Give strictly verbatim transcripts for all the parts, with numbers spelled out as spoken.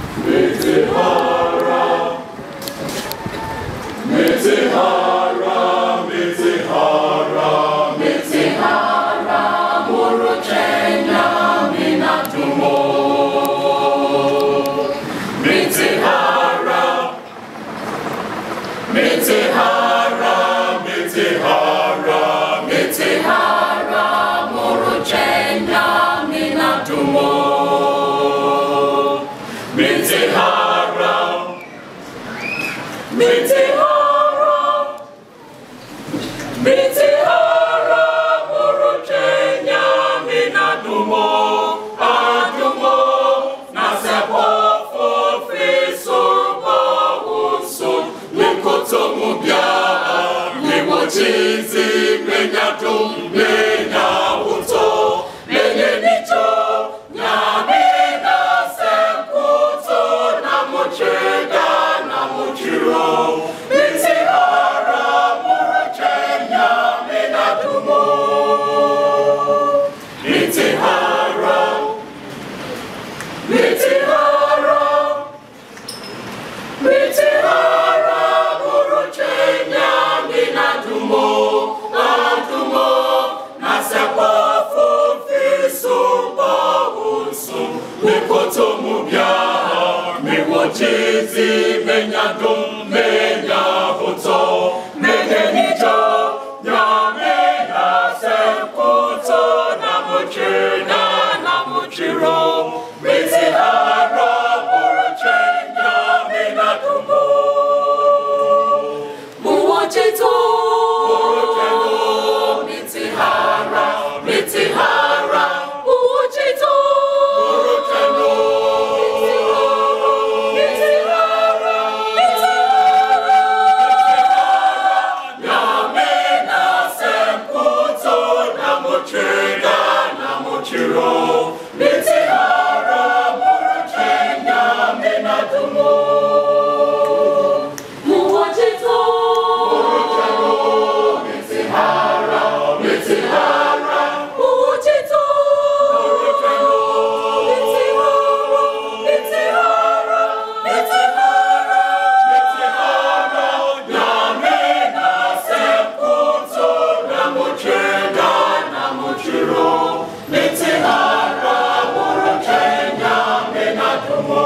Mitihara, Mitihara, Mitihara, Mitihara, Muruchenya Minadumo. Mitihara, Mitihara, Mitihara, Mitihara, Muruchenya Minadumo. Mitihara, Mitihara, Mitihara, Muruchenya Minadumo, Adumo, Nasepofo Fiso Bawuso, Likotomubia, Liwochizi, Menyatum, Menyawuto, Menyenito, Nyamina Sekuto, Namuchega, Namuchiro, Mitihara, Muruchenya Minadumo. Mitihara, Mitihara, Mitihara, Muruchenya Minadumo, Adumo, Nasepofo Fiso Bawuso, Likotomubia, Miwochizi, Menyadum, Menyavuto, Menyenito, Nyamena Sekuto, Namuchina, Namuchiro, Mitihara, Muruchenya Minadumo. Muwochito, Murucheno, Mitihara, Mitihara, Muwochito, Murucheno, Mitihara, Mitihara, Nyamena Sekuto, Namuchina, Namuchiro, Mitihara, Muruchenya Minadumo. Muwochito, Murucheno, Mitihara, Mitihara, Muwochito, Murucheno, Mitihara, Mitihara, Mitihara, Mitihara, Nyamena Sekuto, Namuchega, Namuchiro, Mitihara, Muruchenya Minadumo.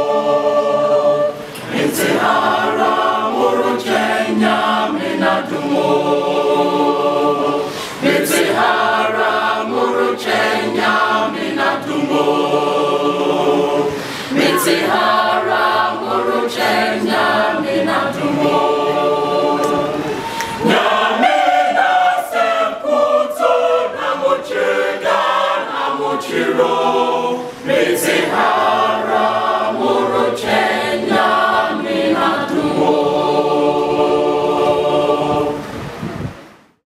Mitihara, Muruchenya Minadumo. Mitihara, Muruchenya Minadumo. Mitihara, Muruchenya Minadumo. Nyamena Sekuto, Namuchega, Namuchiro, Mitihara.